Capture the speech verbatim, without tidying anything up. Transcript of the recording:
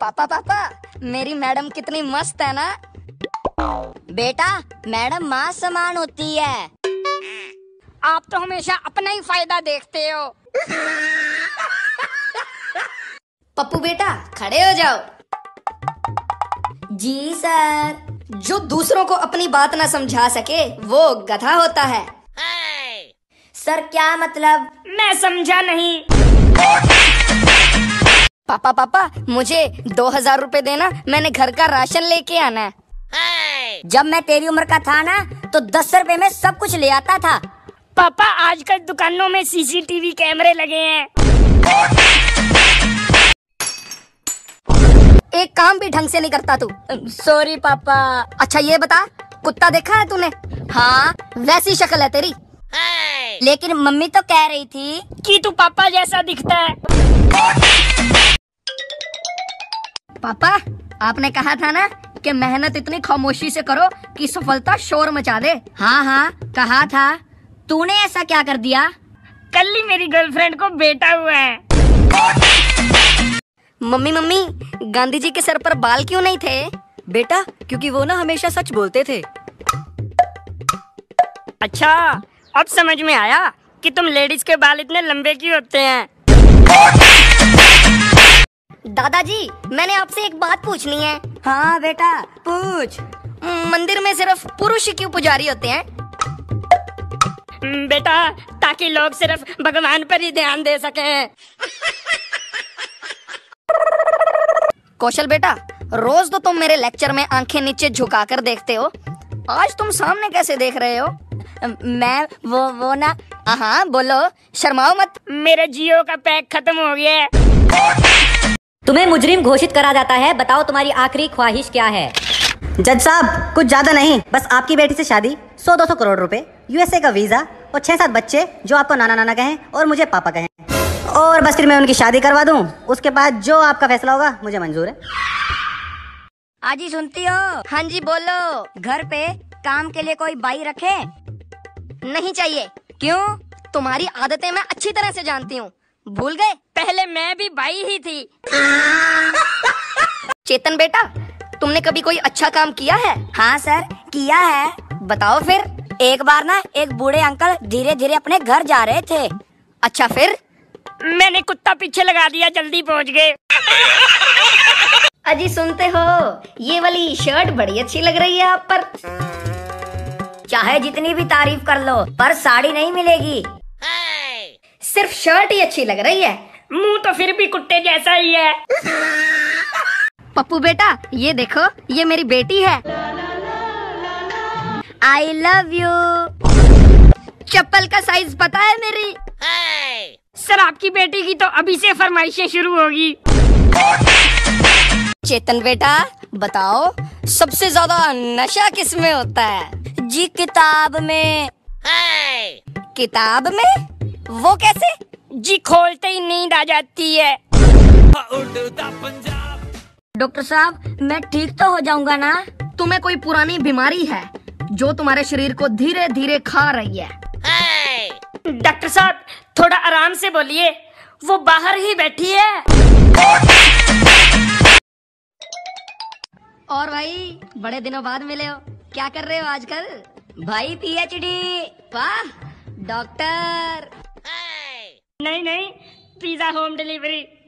पापा पापा मेरी मैडम कितनी मस्त है ना। बेटा मैडम माँ समान होती है। आप तो हमेशा अपना ही फायदा देखते हो। पप्पू बेटा खड़े हो जाओ। जी सर। जो दूसरों को अपनी बात ना समझा सके वो गधा होता है। सर क्या मतलब? मैं समझा नहीं। पापा पापा मुझे दो हजार रुपए देना, मैंने घर का राशन लेके आना है। जब मैं तेरी उम्र का था ना तो दस रुपए में सब कुछ ले आता था। पापा आजकल दुकानों में सीसीटीवी कैमरे लगे हैं। एक काम भी ढंग से नहीं करता तू। सॉरी पापा। अच्छा ये बता, कुत्ता देखा है तूने? हाँ वैसी शक्ल है तेरी। लेकिन मम्मी तो कह रही थी कि तू पापा जैसा दिखता है। पापा आपने कहा था ना कि मेहनत इतनी खामोशी से करो कि सफलता शोर मचा दे। हाँ हाँ कहा था। तूने ऐसा क्या कर दिया? कल ही मेरी गर्लफ्रेंड को बेटा हुआ है। मम्मी मम्मी गांधी जी के सर पर बाल क्यों नहीं थे? बेटा क्योंकि वो ना हमेशा सच बोलते थे। अच्छा अब समझ में आया कि तुम लेडीज के बाल इतने लंबे क्यों होते हैं। दादाजी मैंने आपसे एक बात पूछनी है। हाँ बेटा पूछ। मंदिर में सिर्फ पुरुष ही क्यों पुजारी होते हैं? बेटा ताकि लोग सिर्फ भगवान पर ही ध्यान दे सकें। कौशल बेटा रोज तो तुम मेरे लेक्चर में आंखें नीचे झुकाकर देखते हो, आज तुम सामने कैसे देख रहे हो? मैं वो वो ना। हाँ बोलो, शर्माओ मत। मेरे जियो का पैक खत्म हो गया है। तुम्हें मुजरिम घोषित करा जाता है। बताओ तुम्हारी आखिरी ख्वाहिश क्या है? जज साहब कुछ ज्यादा नहीं, बस आपकी बेटी से शादी, सौ दो सौ करोड़ रुपए, यूएसए का वीजा और छह सात बच्चे जो आपको नाना नाना कहें और मुझे पापा कहें, और बस फिर मैं उनकी शादी करवा दूं। उसके बाद जो आपका फैसला होगा मुझे मंजूर है। आजी सुनती हो? हाँ जी बोलो। घर पे काम के लिए कोई बाई रखे? नहीं चाहिए। क्यों? तुम्हारी आदतें मैं अच्छी तरह से जानती हूँ, भूल गए? पहले मैं भी बाई ही थी। चेतन बेटा तुमने कभी कोई अच्छा काम किया है? हाँ सर किया है। बताओ फिर। एक बार ना एक बूढ़े अंकल धीरे धीरे अपने घर जा रहे थे। अच्छा फिर? मैंने कुत्ता पीछे लगा दिया, जल्दी पहुँच गए। अजी सुनते हो, ये वाली शर्ट बड़ी अच्छी लग रही है आप पर। चाहे जितनी भी तारीफ कर लो पर साड़ी नहीं मिलेगी। सिर्फ शर्ट ही अच्छी लग रही है, मुंह तो फिर भी कुत्ते जैसा ही है। पप्पू बेटा ये देखो, ये मेरी बेटी है। I love you. चप्पल का साइज पता है मेरी? सर आपकी बेटी की तो अभी से फरमाइशें शुरू होगी। चेतन बेटा बताओ सबसे ज्यादा नशा किस में होता है? जी किताब में। किताब में? वो कैसे? जी खोलते ही नींद आ जाती है। डॉक्टर साहब मैं ठीक तो हो जाऊंगा ना? तुम्हें कोई पुरानी बीमारी है जो तुम्हारे शरीर को धीरे धीरे खा रही है। डॉक्टर साहब थोड़ा आराम से बोलिए, वो बाहर ही बैठी है। और भाई बड़े दिनों बाद मिले हो, क्या कर रहे हो आजकल? भाई पीएचडी। वाह डॉक्टर। नहीं नहीं पिज्जा होम डिलीवरी।